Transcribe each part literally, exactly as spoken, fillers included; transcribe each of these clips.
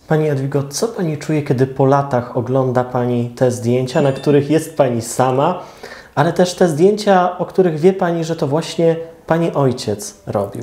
Pani Jadwigo, co Pani czuje, kiedy po latach ogląda Pani te zdjęcia, na których jest Pani sama, ale też te zdjęcia, o których wie Pani, że to właśnie Pani ojciec robił?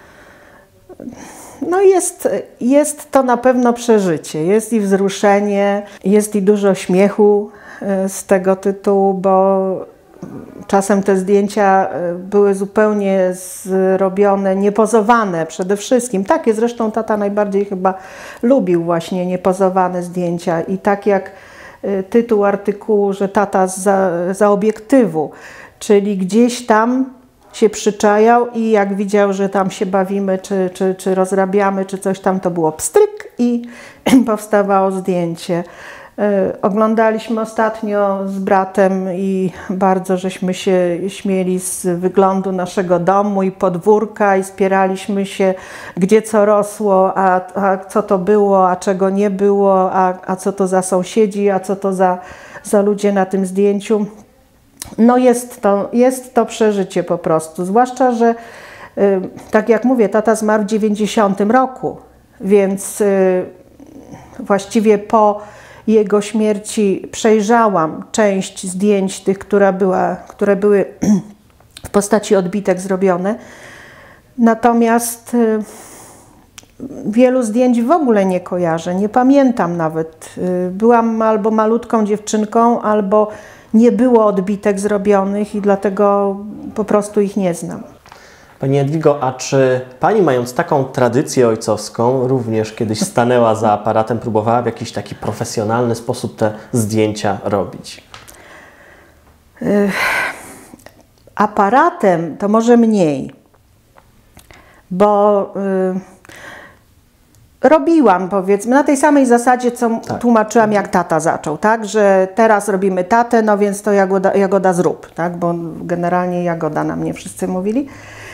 No jest, jest to na pewno przeżycie, jest i wzruszenie, jest i dużo śmiechu z tego tytułu, bo czasem te zdjęcia były zupełnie zrobione, niepozowane przede wszystkim. Takie zresztą tata najbardziej chyba lubił właśnie niepozowane zdjęcia i tak jak tytuł artykułu, że tata za, za obiektywu, czyli gdzieś tam się przyczajał i jak widział, że tam się bawimy, czy, czy, czy rozrabiamy, czy coś tam, to było pstryk i powstawało zdjęcie. Oglądaliśmy ostatnio z bratem i bardzo żeśmy się śmieli z wyglądu naszego domu i podwórka i spieraliśmy się, gdzie co rosło, a, a co to było, a czego nie było, a, a co to za sąsiedzi, a co to za, za ludzie na tym zdjęciu. No jest to, jest to przeżycie po prostu, zwłaszcza, że y, tak jak mówię, tata zmarł w dziewięćdziesiątym roku, więc y, właściwie po jego śmierci przejrzałam część zdjęć tych, która była, które były w postaci odbitek zrobione. Natomiast y, wielu zdjęć w ogóle nie kojarzę, nie pamiętam nawet. Y, byłam albo malutką dziewczynką, albo nie było odbitek zrobionych i dlatego po prostu ich nie znam. Pani Jadwigo, a czy Pani, mając taką tradycję ojcowską, również kiedyś stanęła za aparatem, próbowała w jakiś taki profesjonalny sposób te zdjęcia robić? Yy, aparatem to może mniej, bo yy, robiłam, powiedzmy, na tej samej zasadzie, co tak. tłumaczyłam, jak tata zaczął, tak? Że teraz robimy tatę, no więc to Jagoda, Jagoda zrób, tak? Bo generalnie Jagoda na mnie wszyscy mówili.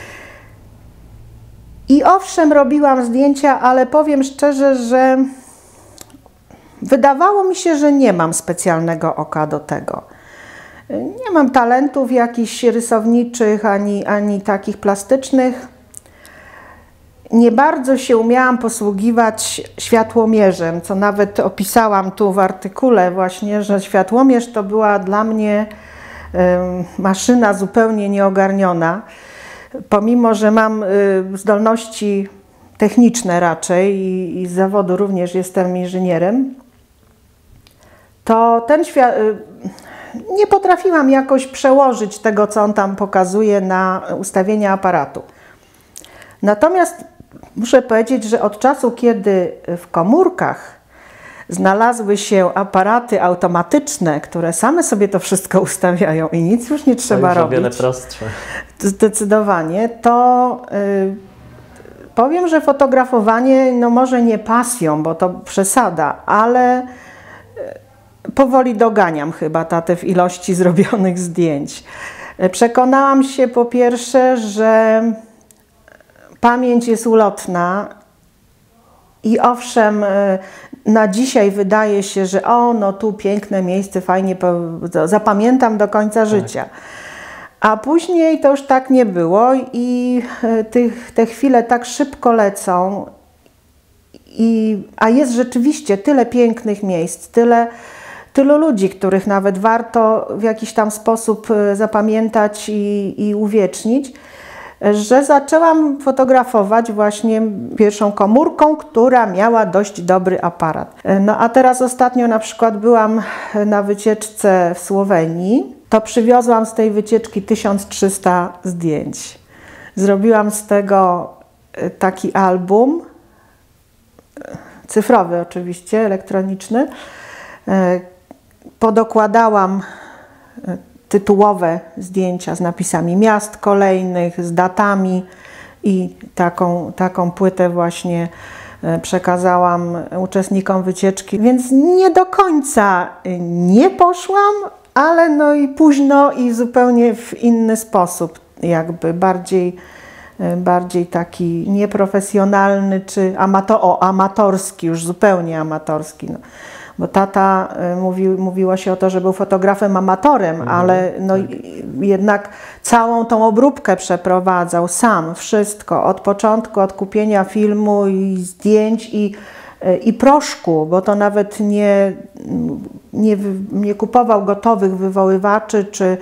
I owszem, robiłam zdjęcia, ale powiem szczerze, że wydawało mi się, że nie mam specjalnego oka do tego. Nie mam talentów jakichś rysowniczych, ani, ani takich plastycznych. Nie bardzo się umiałam posługiwać światłomierzem, co nawet opisałam tu w artykule właśnie, że światłomierz to była dla mnie y, maszyna zupełnie nieogarniona. Pomimo, że mam y, zdolności techniczne raczej i, i z zawodu również jestem inżynierem, to ten świat... Y, nie potrafiłam jakoś przełożyć tego, co on tam pokazuje, na ustawienie aparatu. Natomiast muszę powiedzieć, że od czasu, kiedy w komórkach znalazły się aparaty automatyczne, które same sobie to wszystko ustawiają i nic już nie trzeba to już robić, o wiele prostsze. Zdecydowanie, to yy, powiem, że fotografowanie, no może nie pasją, bo to przesada, ale yy, powoli doganiam chyba tatę w ilości zrobionych zdjęć. Yy, przekonałam się po pierwsze, że pamięć jest ulotna i owszem, na dzisiaj wydaje się, że o, no tu piękne miejsce, fajnie, zapamiętam do końca tak. życia. A później to już tak nie było i tych, te chwile tak szybko lecą, i, a jest rzeczywiście tyle pięknych miejsc, tyle, tylu ludzi, których nawet warto w jakiś tam sposób zapamiętać i, i uwiecznić, że zaczęłam fotografować właśnie pierwszą komórką, która miała dość dobry aparat. No a teraz ostatnio na przykład byłam na wycieczce w Słowenii, to przywiozłam z tej wycieczki tysiąc trzysta zdjęć. Zrobiłam z tego taki album, cyfrowy oczywiście, elektroniczny. Podokładałam tytułowe zdjęcia z napisami miast kolejnych, z datami i taką, taką płytę właśnie przekazałam uczestnikom wycieczki, więc nie do końca nie poszłam, ale no i późno i zupełnie w inny sposób, jakby bardziej, bardziej taki nieprofesjonalny czy amato o, amatorski, już zupełnie amatorski. No. Bo tata mówi, mówiło się o to, że był fotografem amatorem, mhm, ale no tak. jednak całą tą obróbkę przeprowadzał sam, wszystko, od początku, od kupienia filmu i zdjęć i i proszku, bo to nawet nie, nie, nie kupował gotowych wywoływaczy czy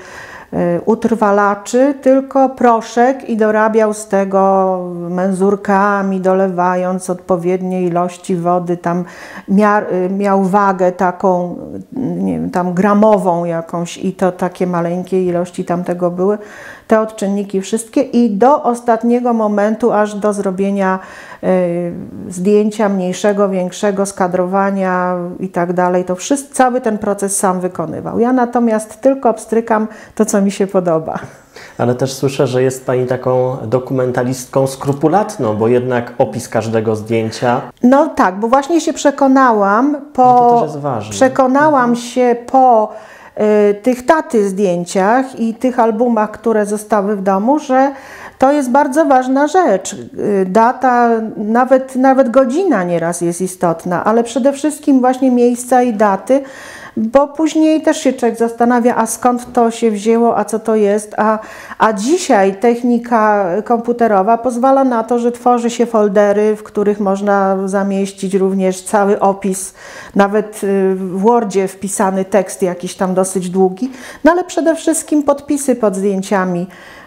utrwalaczy, tylko proszek i dorabiał z tego menzurkami, dolewając odpowiednie ilości wody. Tam miar, miał wagę taką, nie wiem, tam gramową jakąś i to takie maleńkie ilości tam tego były. Te odczynniki wszystkie i do ostatniego momentu, aż do zrobienia y, zdjęcia mniejszego, większego, skadrowania i tak dalej, to wszystko, cały ten proces sam wykonywał. Ja natomiast tylko obstrykam to, co mi się podoba. Ale też słyszę, że jest Pani taką dokumentalistką skrupulatną, bo jednak opis każdego zdjęcia... No tak, bo właśnie się przekonałam po... To też jest ważne. Przekonałam mhm. się po y, tych taty zdjęciach i tych albumach, które zostały w domu, że to jest bardzo ważna rzecz. Y, data, nawet, nawet godzina nieraz jest istotna, ale przede wszystkim właśnie miejsca i daty, bo później też się człowiek zastanawia, a skąd to się wzięło, a co to jest, a, a dzisiaj technika komputerowa pozwala na to, że tworzy się foldery, w których można zamieścić również cały opis, nawet w Wordzie wpisany tekst jakiś tam dosyć długi, no ale przede wszystkim podpisy pod zdjęciami,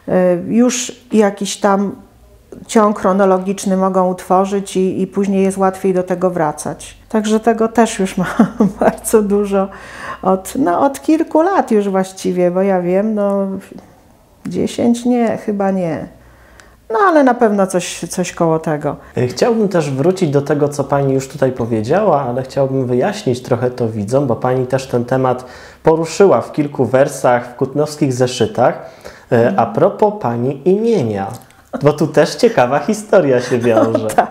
już jakiś tam ciąg chronologiczny mogą utworzyć i, i później jest łatwiej do tego wracać. Także tego też już mam bardzo dużo, od, no, od kilku lat już właściwie, bo ja wiem, no dziesięć nie, chyba nie. No ale na pewno coś, coś koło tego. Chciałbym też wrócić do tego, co Pani już tutaj powiedziała, ale chciałbym wyjaśnić trochę to widzom, bo Pani też ten temat poruszyła w kilku wersach w kutnowskich zeszytach. A propos Pani imienia, bo tu też ciekawa historia się wiąże. tak.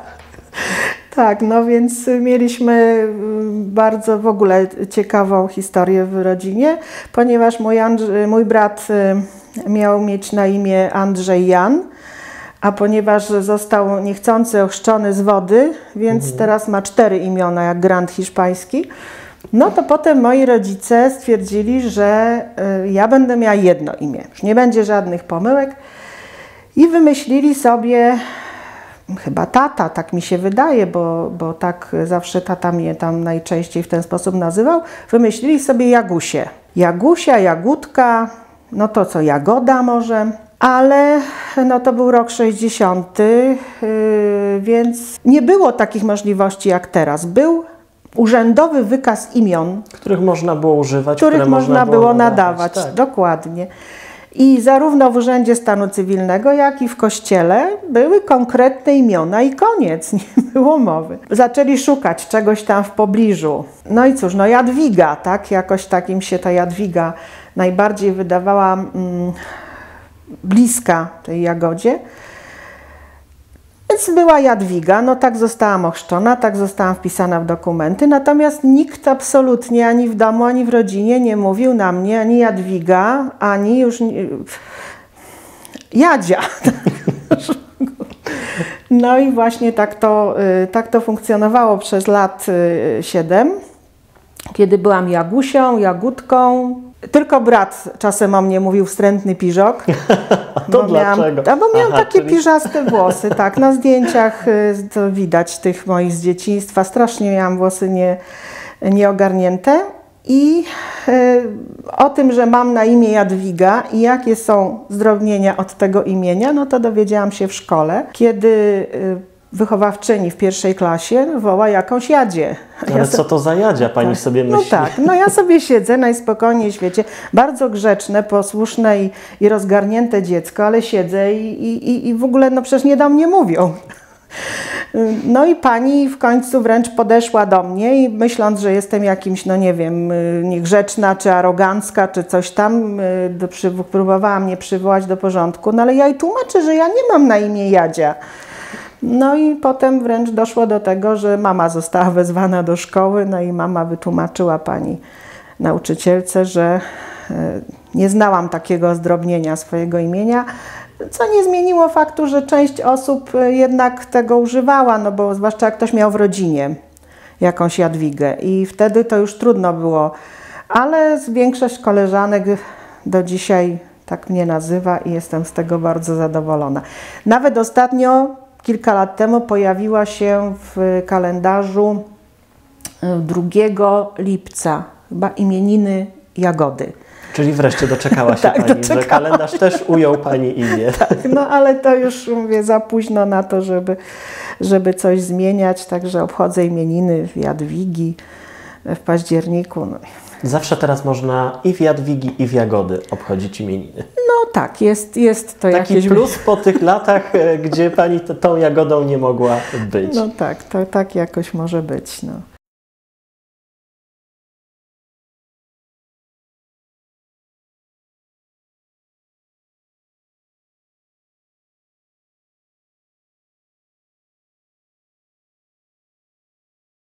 tak, no więc mieliśmy bardzo w ogóle ciekawą historię w rodzinie, ponieważ mój, Andrzej, mój brat miał mieć na imię Andrzej Jan, a ponieważ został niechcący ochrzczony z wody, więc mhm. teraz ma cztery imiona jak Grand hiszpański, no to potem moi rodzice stwierdzili, że ja będę miała jedno imię, już nie będzie żadnych pomyłek i wymyślili sobie, chyba tata, tak mi się wydaje, bo, bo tak zawsze tata mnie tam najczęściej w ten sposób nazywał, wymyślili sobie Jagusię. Jagusia, Jagódka, no to co, Jagoda może, ale no to był rok sześćdziesiąty, yy, więc nie było takich możliwości jak teraz. Był urzędowy wykaz imion, których można było używać, których które można, można było, było nadawać, nadawać tak. dokładnie. I zarówno w Urzędzie Stanu Cywilnego, jak i w Kościele były konkretne imiona i koniec, nie było mowy. Zaczęli szukać czegoś tam w pobliżu. No i cóż, no Jadwiga, tak? Jakoś takim się ta Jadwiga najbardziej wydawała mm, bliska tej Jagodzie. Więc była Jadwiga, no tak zostałam ochrzczona, tak zostałam wpisana w dokumenty, natomiast nikt absolutnie ani w domu, ani w rodzinie nie mówił na mnie ani Jadwiga, ani już nie... Jadzia. No i właśnie tak to, tak to funkcjonowało przez lat siedem, kiedy byłam Jagusią, Jagódką. Tylko brat czasem o mnie mówił wstrętny piżok. A to bo dlaczego? Miałam, bo miałam Aha, takie czyli... piżaste włosy, tak. Na zdjęciach to widać tych moich z dzieciństwa. Strasznie miałam włosy nie, nieogarnięte. I y, o tym, że mam na imię Jadwiga i jakie są zdrobnienia od tego imienia, no to dowiedziałam się w szkole, kiedy y, wychowawczyni w pierwszej klasie woła jakąś Jadzie. Ale ja co to za Jadzia, Pani tak, sobie myśli? No tak, no ja sobie siedzę najspokojniej w świecie, bardzo grzeczne, posłuszne i, i rozgarnięte dziecko, ale siedzę i, i, i w ogóle no przecież nie do mnie mówią. No i pani w końcu wręcz podeszła do mnie i myśląc, że jestem jakimś, no nie wiem, niegrzeczna, czy arogancka, czy coś tam, do, przy, próbowała mnie przywołać do porządku, no ale ja jej tłumaczę, że ja nie mam na imię Jadzia. No i potem wręcz doszło do tego, że mama została wezwana do szkoły, no i mama wytłumaczyła pani nauczycielce, że nie znałam takiego zdrobnienia swojego imienia, co nie zmieniło faktu, że część osób jednak tego używała, no bo zwłaszcza jak ktoś miał w rodzinie jakąś Jadwigę i wtedy to już trudno było, ale większość koleżanek do dzisiaj tak mnie nazywa i jestem z tego bardzo zadowolona. Nawet ostatnio, kilka lat temu, pojawiła się w kalendarzu drugiego lipca, chyba imieniny Jagody. Czyli wreszcie doczekała się Tak, Pani, doczekałam. że kalendarz też ujął Pani imię. Tak, no ale to już mówię za późno na to, żeby, żeby coś zmieniać, także obchodzę imieniny w Jadwigi w październiku. No. Zawsze teraz można i w Jadwigi, i w Jagody obchodzić imieniny. No tak, jest, jest to Taki jakieś... plus po tych latach, e, gdzie Pani t- tą Jagodą nie mogła być. No tak, to tak jakoś może być. No.